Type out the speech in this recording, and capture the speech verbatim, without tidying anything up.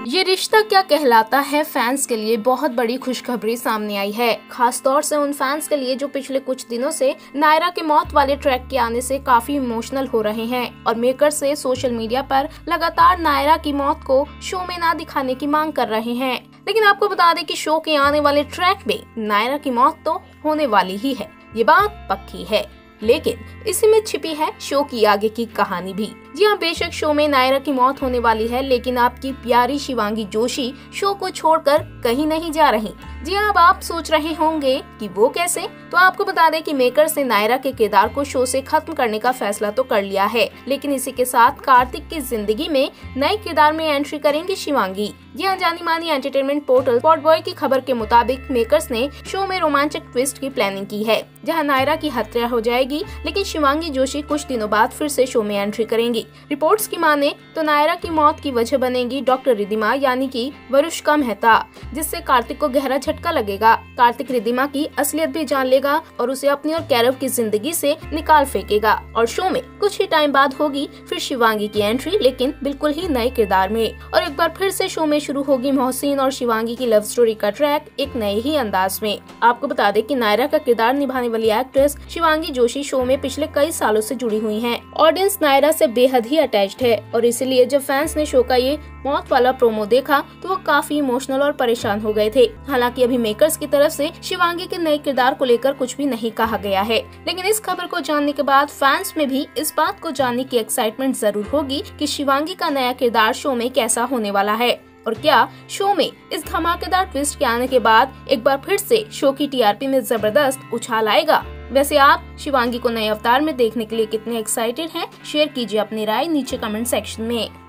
ये रिश्ता क्या कहलाता है फैंस के लिए बहुत बड़ी खुशखबरी सामने आई है, खास तौर से उन फैंस के लिए जो पिछले कुछ दिनों से नायरा के मौत वाले ट्रैक के आने से काफी इमोशनल हो रहे हैं और मेकर से सोशल मीडिया पर लगातार नायरा की मौत को शो में ना दिखाने की मांग कर रहे हैं। लेकिन आपको बता दें कि शो के आने वाले ट्रैक में नायरा की मौत तो होने वाली ही है, ये बात पक्की है। लेकिन इसी में छिपी है शो की आगे की कहानी भी। जी हाँ, बेशक शो में नायरा की मौत होने वाली है, लेकिन आपकी प्यारी शिवांगी जोशी शो को छोड़कर कहीं नहीं जा रही। जी हाँ, अब आप सोच रहे होंगे कि वो कैसे, तो आपको बता दें कि मेकर्स ने नायरा के किरदार को शो से खत्म करने का फैसला तो कर लिया है, लेकिन इसी के साथ कार्तिक की जिंदगी में नए किरदार में एंट्री करेंगी शिवांगी। जी हाँ, जानी मानी एंटरटेनमेंट पोर्टल स्पॉट बॉय की खबर के मुताबिक मेकर्स ने शो में रोमांचक ट्विस्ट की प्लानिंग की है, जहाँ नायरा की हत्या हो जाएगी, लेकिन शिवांगी जोशी कुछ दिनों बाद फिर से शो में एंट्री करेंगी। रिपोर्ट्स की माने तो नायरा की मौत की वजह बनेगी डॉक्टर रिद्धिमा यानी कि वरुष्का मेहता, जिससे कार्तिक को गहरा झटका लगेगा। कार्तिक रिद्धिमा की असलियत भी जान लेगा और उसे अपनी और कैरव की जिंदगी से निकाल फेंकेगा और शो में कुछ ही टाइम बाद होगी फिर शिवांगी की एंट्री, लेकिन बिल्कुल ही नए किरदार में। और एक बार फिर से शो में शुरू होगी मोहसिन और शिवांगी की लव स्टोरी का ट्रैक एक नए ही अंदाज में। आपको बता दें कि नायरा का किरदार निभाने वाली एक्ट्रेस शिवांगी जोशी शो में पिछले कई सालों से जुड़ी हुई हैं। ऑडियंस नायरा से बेहद ही अटैच्ड है और इसलिए जब फैंस ने शो का ये मौत वाला प्रोमो देखा तो वो काफी इमोशनल और परेशान हो गए थे। हालांकि अभी मेकर्स की तरफ से शिवांगी के नए किरदार को लेकर कुछ भी नहीं कहा गया है, लेकिन इस खबर को जानने के बाद फैंस में भी इस बात को जानने की एक्साइटमेंट जरूर होगी कि शिवांगी का नया किरदार शो में कैसा होने वाला है और क्या शो में इस धमाकेदार ट्विस्ट के आने के बाद एक बार फिर से शो की टीआरपी में जबरदस्त उछाल आएगा। वैसे आप शिवांगी को नए अवतार में देखने के लिए कितने एक्साइटेड हैं? शेयर कीजिए अपनी राय नीचे कमेंट सेक्शन में।